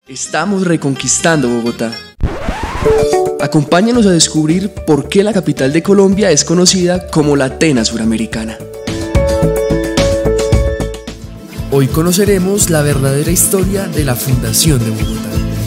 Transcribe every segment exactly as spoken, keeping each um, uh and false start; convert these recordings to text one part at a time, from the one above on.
Estamos reconquistando Bogotá. Acompáñanos a descubrir por qué la capital de Colombia es conocida como la Atenas suramericana. Hoy conoceremos la verdadera historia de la fundación de Bogotá.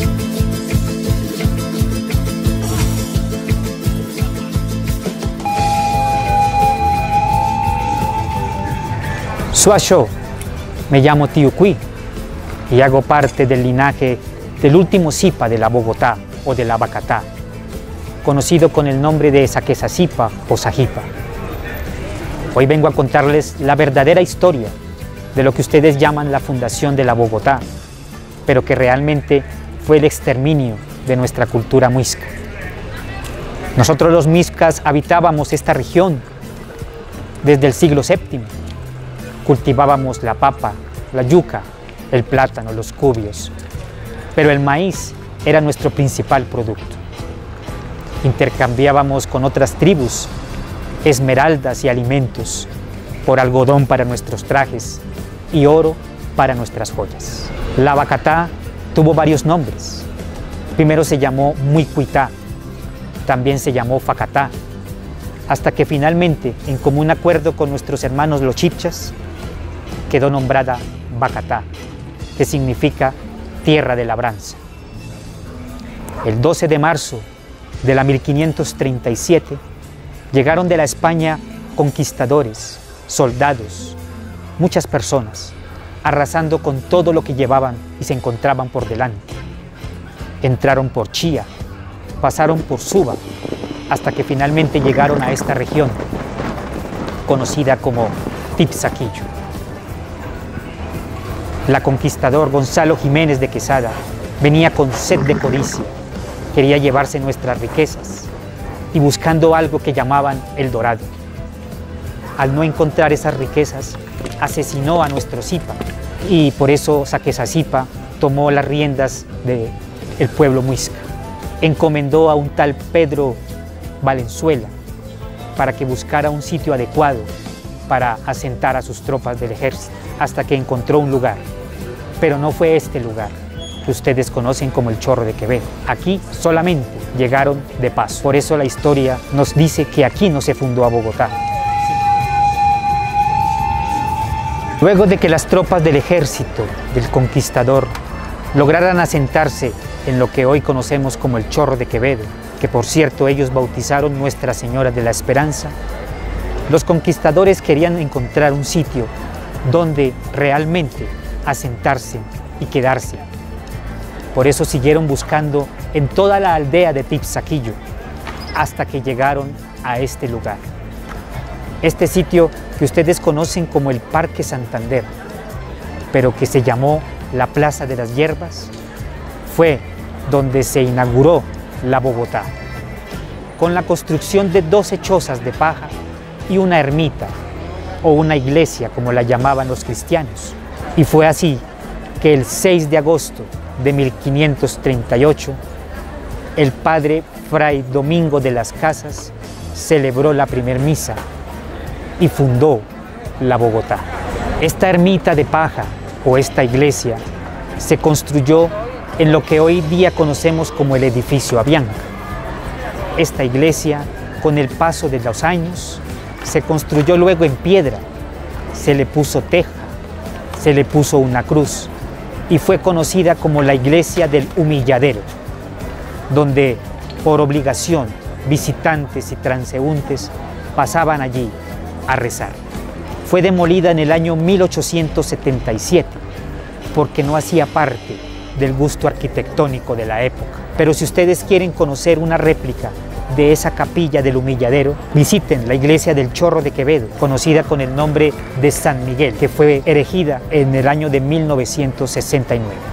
Suasho, me llamo Tiucuí y hago parte del linaje del último Zipa de la Bogotá o de la Bacatá, conocido con el nombre de Saquezasipa o Sajipa. Hoy vengo a contarles la verdadera historia de lo que ustedes llaman la fundación de la Bogotá, pero que realmente fue el exterminio de nuestra cultura muisca. Nosotros los muiscas habitábamos esta región desde el siglo séptimo. Cultivábamos la papa, la yuca, el plátano, los cubios, pero el maíz era nuestro principal producto. Intercambiábamos con otras tribus esmeraldas y alimentos por algodón para nuestros trajes y oro para nuestras joyas. La Bacatá tuvo varios nombres. Primero se llamó Muicuitá, también se llamó Facatá, hasta que finalmente, en común acuerdo con nuestros hermanos los chibchas, quedó nombrada Bacatá, que significa tierra de labranza. El doce de marzo de la mil quinientos treinta y siete llegaron de la España conquistadores, soldados, muchas personas, arrasando con todo lo que llevaban y se encontraban por delante. Entraron por Chía, pasaron por Suba, hasta que finalmente llegaron a esta región, conocida como Tipsaquillo. La conquistador Gonzalo Jiménez de Quesada venía con sed de codicia, quería llevarse nuestras riquezas y buscando algo que llamaban el dorado. Al no encontrar esas riquezas, asesinó a nuestro Zipa y por eso Saquezasipa tomó las riendas del pueblo muisca. Encomendó a un tal Pedro Valenzuela para que buscara un sitio adecuado para asentar a sus tropas del ejército, hasta que encontró un lugar. Pero no fue este lugar, que ustedes conocen como el Chorro de Quevedo. Aquí solamente llegaron de paso. Por eso la historia nos dice que aquí no se fundó a Bogotá. Luego de que las tropas del ejército del conquistador lograran asentarse en lo que hoy conocemos como el Chorro de Quevedo, que por cierto ellos bautizaron Nuestra Señora de la Esperanza, los conquistadores querían encontrar un sitio donde realmente asentarse y quedarse. Por eso siguieron buscando en toda la aldea de Tipsaquillo hasta que llegaron a este lugar. Este sitio que ustedes conocen como el Parque Santander, pero que se llamó la Plaza de las Hierbas, fue donde se inauguró la Bogotá, con la construcción de doce chozas de paja y una ermita o una iglesia, como la llamaban los cristianos. Y fue así que el seis de agosto de mil quinientos treinta y ocho, el padre Fray Domingo de las Casas celebró la primer misa y fundó la Bogotá. Esta ermita de paja o esta iglesia se construyó en lo que hoy día conocemos como el edificio Avianca. Esta iglesia, con el paso de los años, se construyó luego en piedra, se le puso teja, se le puso una cruz y fue conocida como la iglesia del Humilladero, donde por obligación visitantes y transeúntes pasaban allí a rezar. Fue demolida en el año mil ochocientos setenta y siete porque no hacía parte del gusto arquitectónico de la época. Pero si ustedes quieren conocer una réplica de esa capilla del Humilladero, visiten la iglesia del Chorro de Quevedo, conocida con el nombre de San Miguel, que fue erigida en el año de mil novecientos sesenta y nueve.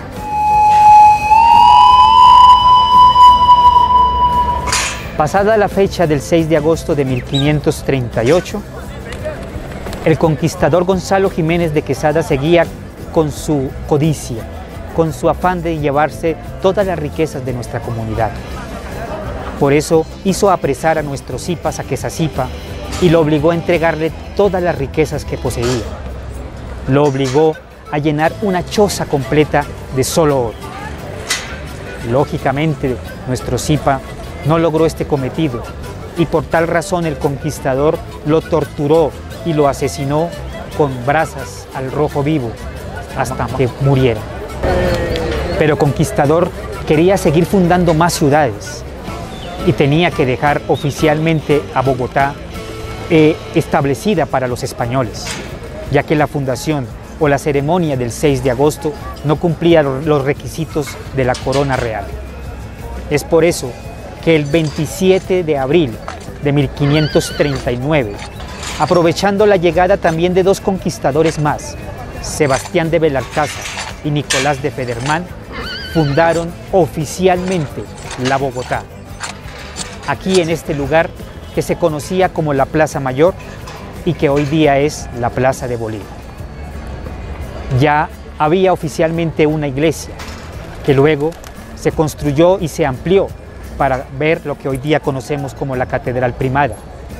Pasada la fecha del seis de agosto de mil quinientos treinta y ocho, el conquistador Gonzalo Jiménez de Quesada seguía con su codicia, con su afán de llevarse todas las riquezas de nuestra comunidad. Por eso hizo apresar a nuestro Zipa Saquezasipa y lo obligó a entregarle todas las riquezas que poseía. Lo obligó a llenar una choza completa de solo oro. Lógicamente, nuestro Zipa no logró este cometido y por tal razón el conquistador lo torturó y lo asesinó con brasas al rojo vivo hasta que muriera. Pero Conquistador quería seguir fundando más ciudades y tenía que dejar oficialmente a Bogotá eh, establecida para los españoles, ya que la fundación o la ceremonia del seis de agosto no cumplía los requisitos de la corona real. Es por eso que el veintisiete de abril de mil quinientos treinta y nueve, aprovechando la llegada también de dos conquistadores más, Sebastián de Belalcázar y Nicolás de Federman, fundaron oficialmente la Bogotá, aquí en este lugar que se conocía como la Plaza Mayor y que hoy día es la Plaza de Bolívar. Ya había oficialmente una iglesia que luego se construyó y se amplió para ver lo que hoy día conocemos como la Catedral Primada.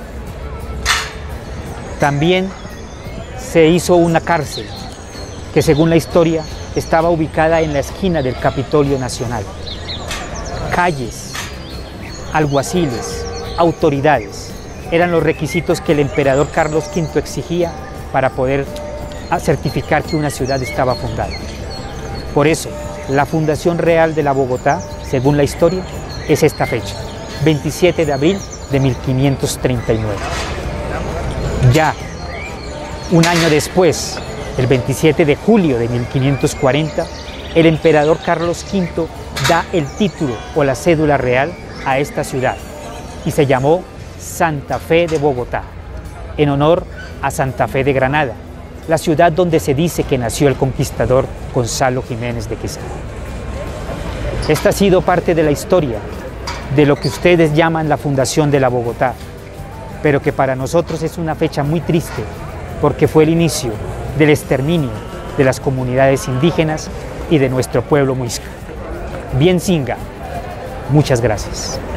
También se hizo una cárcel que, según la historia, estaba ubicada en la esquina del Capitolio Nacional. Calles, alguaciles, autoridades eran los requisitos que el emperador Carlos quinto exigía para poder certificar que una ciudad estaba fundada. Por eso, la fundación real de la Bogotá, según la historia, es esta fecha, veintisiete de abril de mil quinientos treinta y nueve. Ya un año después, el veintisiete de julio de mil quinientos cuarenta, el emperador Carlos quinto da el título o la cédula real a esta ciudad y se llamó Santa Fe de Bogotá, en honor a Santa Fe de Granada, la ciudad donde se dice que nació el conquistador Gonzalo Jiménez de Quesada. Esta ha sido parte de la historia de lo que ustedes llaman la fundación de la Bogotá, pero que para nosotros es una fecha muy triste porque fue el inicio del exterminio de las comunidades indígenas y de nuestro pueblo muisca. Bien Singa, muchas gracias.